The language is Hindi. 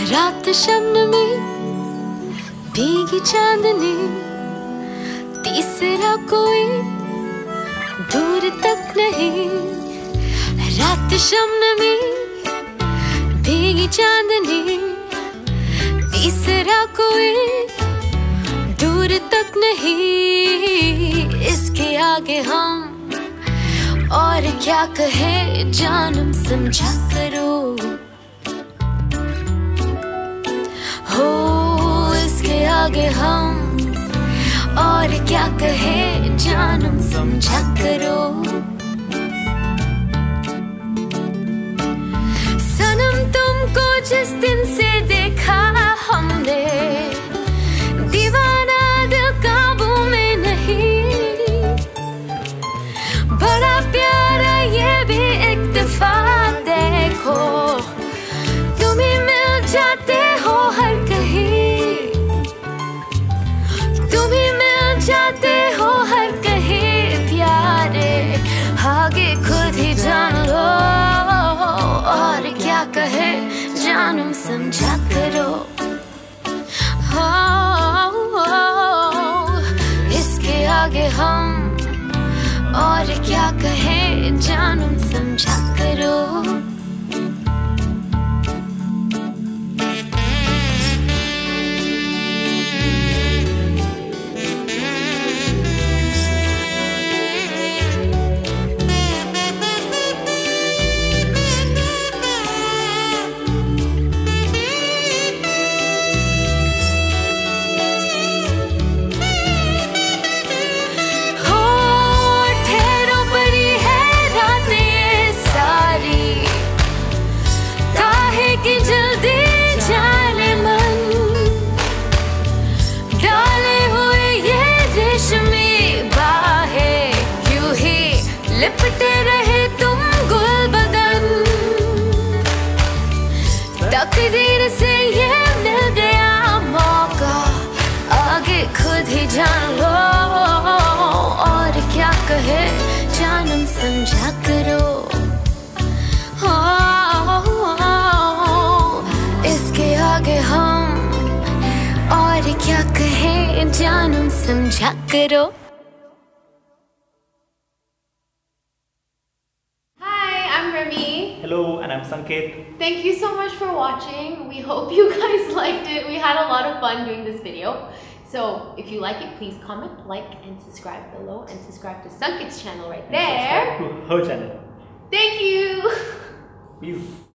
रात शबनमी भीगी चांदनी, तीसरा कोई दूर तक नहीं। रात शबनमी भीगी चांदनी, तीसरा कोई दूर तक नहीं। इसके आगे हम और क्या कहे जानम समझा करो। हो इसके आगे हम और क्या कहे जानम समझा करो। सनम तुमको जिस दिन से देखा हमने, दीवाना दिल काबू में नहीं। बड़ा प्यारा ये भी एक दफा देखो, तुम ही मिल जाते हो हर कहीं, तुम ही मिल जाते हो हर कहीं प्यारे। आगे खुद ही जान लो और क्या कहे जानम समझा करो। इसके आगे हम और क्या कहे जानम समझा करो। कि जल्दी जाने मन, डाले हुए ये रेशमी बाहें, यूं ही लिपटे रहे तुम गुल बदन। तकदीर से ये मिल गया मौका, आगे खुद ही जान लो और क्या कहे जानम समझा करो। आगे हम और क्या कहे जानम समझा करो। Hi, I'm Rami. Hello, and I'm Sanket. Thank you so much for watching. We hope you guys liked it. We had a lot of fun doing this video. So if you like it, please comment, like, and subscribe below, and subscribe to Sanket's channel right there. And subscribe to her channel. Thank you. Peace.